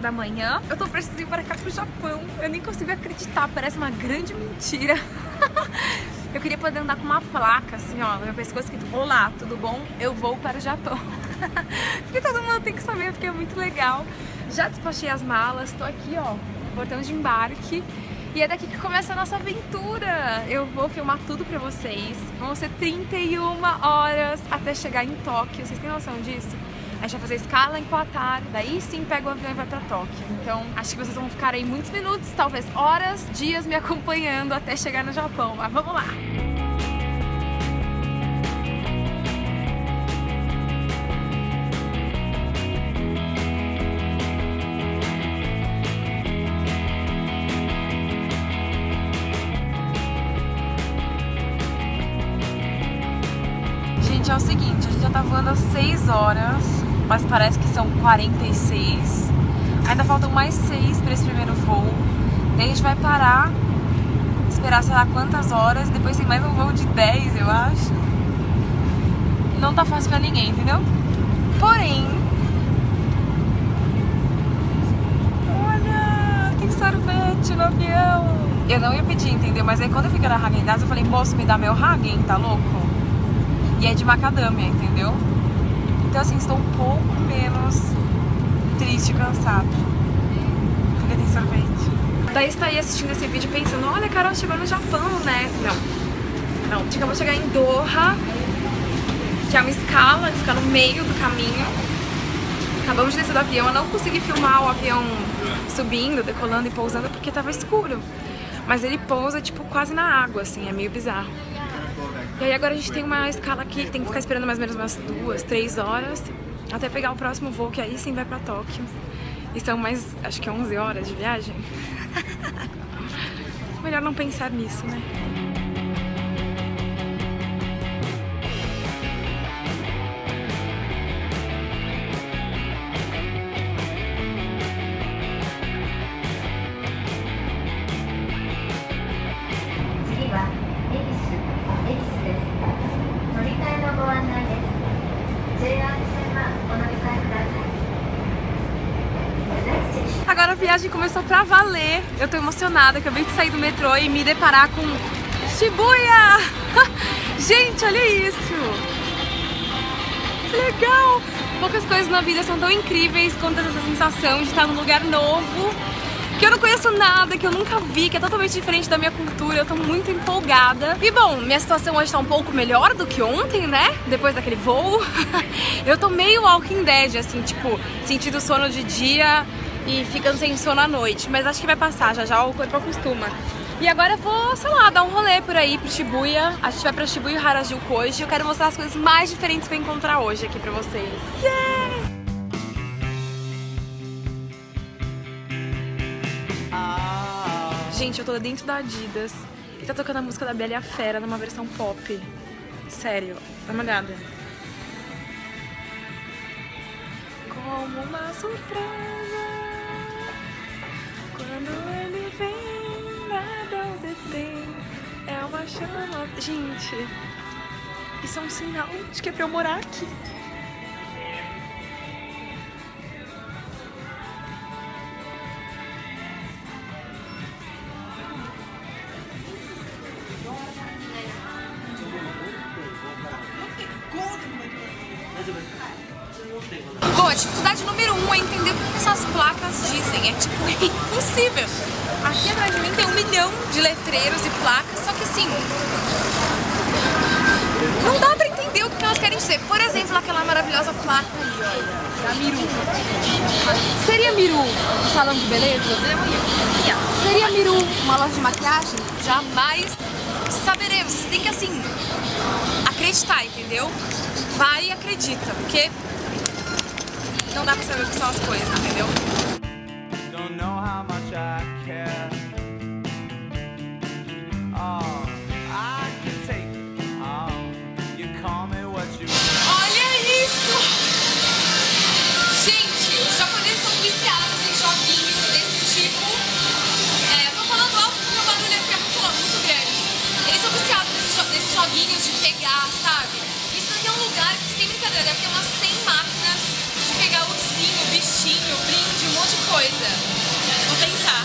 da manhã. Eu tô prestes a ir para cá pro Japão. Eu nem consigo acreditar, parece uma grande mentira. Eu queria poder andar com uma placa assim, ó, no meu pescoço escrito: olá, tudo bom? Eu vou para o Japão. Porque todo mundo tem que saber, porque é muito legal. Já despachei as malas, tô aqui, ó, no portão de embarque. E é daqui que começa a nossa aventura. Eu vou filmar tudo pra vocês. Vão ser 31 horas até chegar em Tóquio. Vocês têm noção disso? A gente vai fazer escala em Qatar, daí sim pega o avião e vai pra Tóquio. Então acho que vocês vão ficar aí muitos minutos, talvez horas, dias me acompanhando até chegar no Japão. Mas vamos lá! Gente, é o seguinte, a gente já tá voando há 6 horas, mas parece que são 46. Ainda faltam mais 6 para esse primeiro voo. Daí a gente vai parar, esperar sei lá quantas horas, depois tem mais um voo de 10, eu acho. Não tá fácil pra ninguém, entendeu? Porém... olha, tem sorvete no avião. Eu não ia pedir, entendeu? Mas aí quando eu fiquei na Häagen-Dazs, eu falei: moço, me dá meu Häagen, tá louco? E é de macadâmia, entendeu? Então assim, estou um pouco menos triste e cansada, porque tem sorvete. Daí está aí assistindo esse vídeo pensando: olha, a Carol chegou no Japão, né? Não, a gente acabou de chegar em Doha, que é uma escala que fica no meio do caminho. Acabamos de descer do avião, eu não consegui filmar o avião subindo, decolando e pousando porque tava escuro. Mas ele pousa tipo quase na água, assim, é meio bizarro. E aí agora a gente tem uma escala aqui que tem que ficar esperando mais ou menos umas 2, 3 horas até pegar o próximo voo, que aí sim vai pra Tóquio. E são mais, acho que 11 horas de viagem. Melhor não pensar nisso, né? Agora a viagem começou pra valer. Eu tô emocionada, acabei de sair do metrô e me deparar com Shibuya! Gente, olha isso! Que legal! Poucas coisas na vida são tão incríveis quanto essa sensação de estar num lugar novo, que eu não conheço nada, que eu nunca vi, que é totalmente diferente da minha cultura. Eu tô muito empolgada. E bom, minha situação hoje tá um pouco melhor do que ontem, né? Depois daquele voo. Eu tô meio Walking Dead, assim, tipo, sentindo sono de dia e ficando sem sono à noite. Mas acho que vai passar, já já o corpo acostuma. E agora eu vou, sei lá, dar um rolê por aí pro Shibuya. A gente vai pra Shibuya Harajuku hoje. Eu quero mostrar as coisas mais diferentes que eu encontrar hoje aqui pra vocês. Yeah! Gente, eu tô dentro da Adidas e tá tocando a música da Bela e a Fera numa versão pop. Sério, dá uma olhada. Como uma surpresa, quando ele vem, nada o detém. É uma chama. Gente, isso é um sinal de que é pra eu morar aqui. Bom, a dificuldade número 1 é entender o que essas placas dizem. É tipo impossível. Aqui atrás de mim tem 1 milhão de letreiros e placas, só que assim, não dá pra entender o que elas querem dizer. Por exemplo, aquela maravilhosa placa ali, olha, da Miru. Seria Miru um salão de beleza? Seria Miru uma loja de maquiagem? Jamais saberemos. Você tem que, assim, acreditar, entendeu? Vai e acredita, porque não dá pra saber o que são as coisas, entendeu? Olha isso! Gente, os japoneses são viciados em joguinhos desse tipo. Eu tô falando alto porque o barulho aqui é muito grande. Eles são viciados nesses joguinhos de pegar, sabe? Isso aqui é um lugar que, sem brincadeira, deve ter umas 100 máquinas de pegar ursinho, bichinho, prêmio, brinde, um monte de coisa. Vou tentar.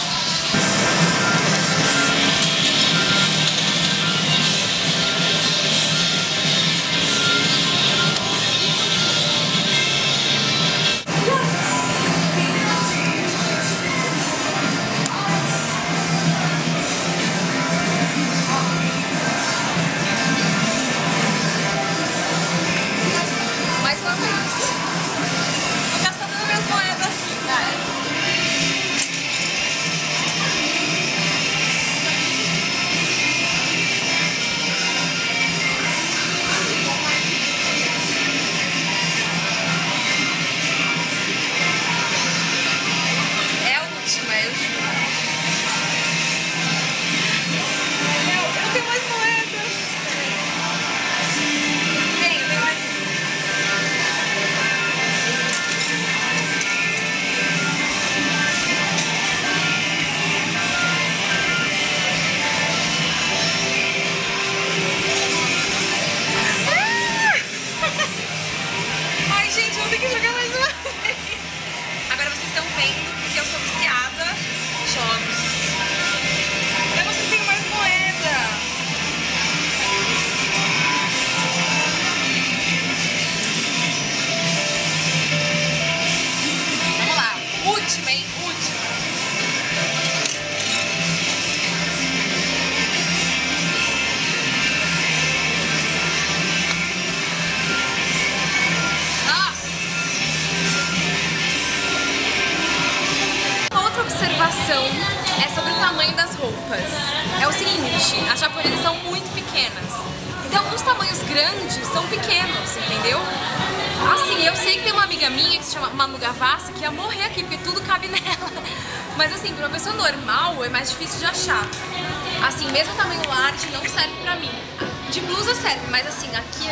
É sobre o tamanho das roupas. É o seguinte, as japonesas são muito pequenas. Então os tamanhos grandes são pequenos, entendeu? Assim, eu sei que tem uma amiga minha que se chama Manu Gavassi que ia morrer aqui, porque tudo cabe nela. Mas assim, para uma pessoa normal é mais difícil de achar. Assim, mesmo o tamanho large não serve pra mim. De blusa serve, mas assim, aqui é...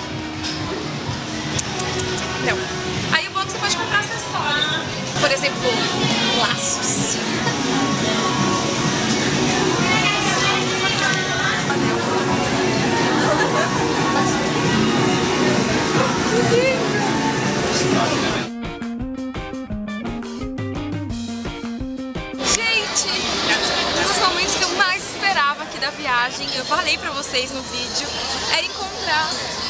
Não. Aí o bom é que você pode comprar acessório. Por exemplo, laços. Gente, um dos momentos que eu mais esperava aqui da viagem, eu falei pra vocês no vídeo, era encontrar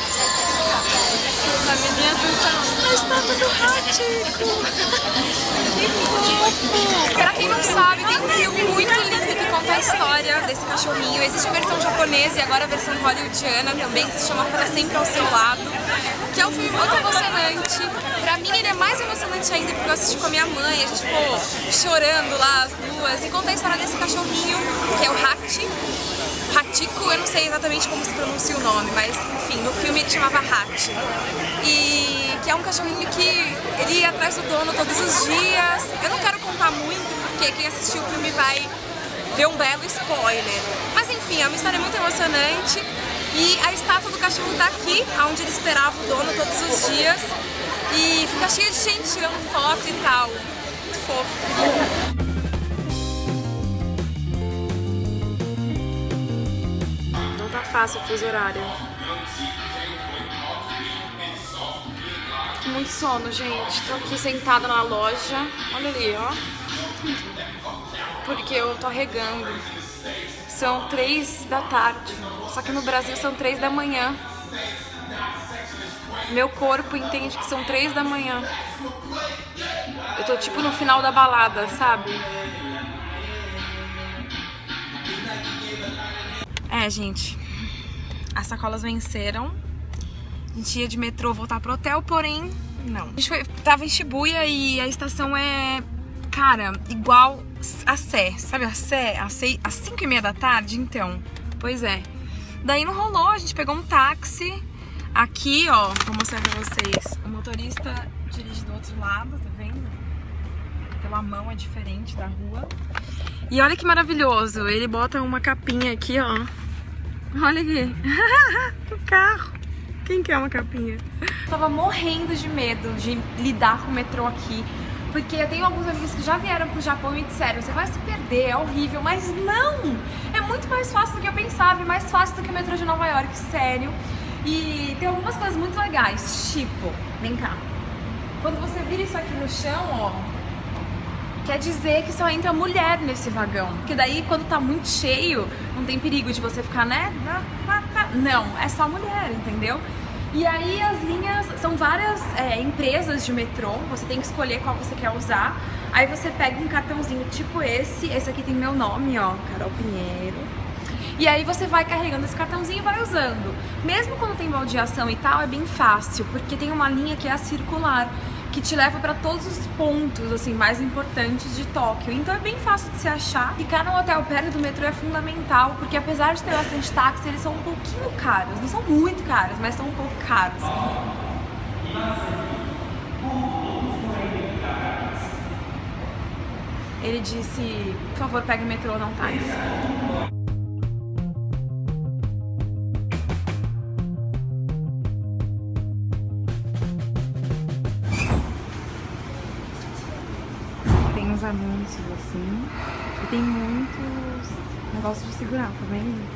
a estátua do Hachiko. Que fofo! Pra quem não sabe, tem um filme muito lindo que conta a história desse cachorrinho. Existe a versão japonesa e agora a versão hollywoodiana também, que se chama Para Sempre ao Seu Lado, que é um filme muito emocionante. Pra mim ele é mais emocionante ainda porque eu assisti com a minha mãe, a gente ficou chorando lá as duas, e conta a história desse cachorrinho, que é o Hachiko, eu não sei exatamente como se pronuncia o nome, mas enfim, no filme ele chamava Hachi. E que é um cachorrinho que ele ia atrás do dono todos os dias. Eu não quero contar muito porque quem assistiu o filme vai ver um belo spoiler. Mas enfim, é uma história muito emocionante. E a estátua do cachorro tá aqui, onde ele esperava o dono todos os dias. E fica cheia de gente tirando foto e tal. Muito fofo. Não tá fácil o fuso horário. Muito sono, gente. Tô aqui sentada na loja. Olha ali, ó. Porque eu tô arregando. São 3 da tarde. Só que no Brasil são 3 da manhã. Meu corpo entende que são 3 da manhã. Eu tô tipo no final da balada, sabe? É, gente. As sacolas venceram. A gente ia de metrô voltar pro hotel, porém, não. A gente tava em Shibuya e a estação é, cara, igual a Sé. Sabe a Sé? Às 5h30 da tarde, então. Pois é. Daí não rolou, a gente pegou um táxi. Aqui, ó, vou mostrar pra vocês. O motorista dirige do outro lado, tá vendo? Então a mão é diferente da rua. E olha que maravilhoso. Ele bota uma capinha aqui, ó. Olha aqui. O carro. Quem quer uma capinha? Eu tava morrendo de medo de lidar com o metrô aqui, porque eu tenho alguns amigos que já vieram pro Japão e me disseram, você vai se perder, é horrível, mas não! É muito mais fácil do que eu pensava, e mais fácil do que o metrô de Nova York, sério. E tem algumas coisas muito legais, tipo, vem cá. quando você vira isso aqui no chão, ó, quer dizer que só entra mulher nesse vagão. Porque daí, quando tá muito cheio, não tem perigo de você ficar, né? Não, é só mulher, entendeu? E aí as linhas, são várias empresas de metrô, você tem que escolher qual você quer usar. Aí você pega um cartãozinho tipo esse aqui tem meu nome, ó, Carol Pinheiro. E aí você vai carregando esse cartãozinho e vai usando. Mesmo quando tem baldeação e tal, é bem fácil, porque tem uma linha que é a circular, que te leva para todos os pontos assim mais importantes de Tóquio. Então é bem fácil de se achar. Ficar num hotel perto do metrô é fundamental, porque apesar de ter bastante táxi, eles são um pouquinho caros. Não são muito caros, mas são um pouco caros. Ele disse, por favor, pegue metrô, não táxi. Tem uns anúncios assim, e tem muitos negócios de segurar, tá vendo?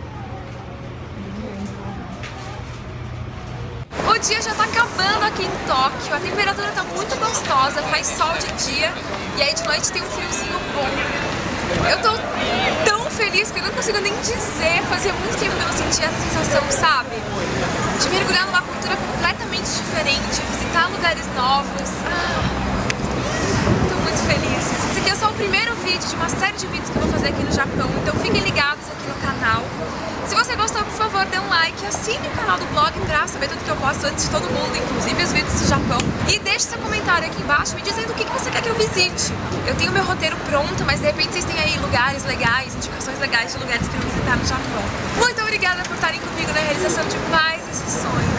O dia já tá acabando aqui em Tóquio, a temperatura tá muito gostosa, faz sol de dia e aí de noite tem um friozinho bom. Eu tô tão feliz que eu não consigo nem dizer, fazia muito tempo que eu não sentia essa sensação, sabe? De mergulhar numa cultura completamente diferente, visitar lugares novos. Tô muito feliz. Esse aqui é só o primeiro vídeo de uma série de vídeos que eu vou fazer aqui no Japão, então fiquem ligados aqui no canal. Se você gostou, por favor, dê um like, assine o canal do blog pra saber tudo que eu posto antes de todo mundo, inclusive os vídeos do Japão. E deixe seu comentário aqui embaixo me dizendo o que você quer que eu visite. Eu tenho meu roteiro pronto, mas de repente vocês têm aí lugares legais, indicações legais de lugares que eu visitar no Japão. Muito obrigada por estarem comigo na realização de mais esse sonho.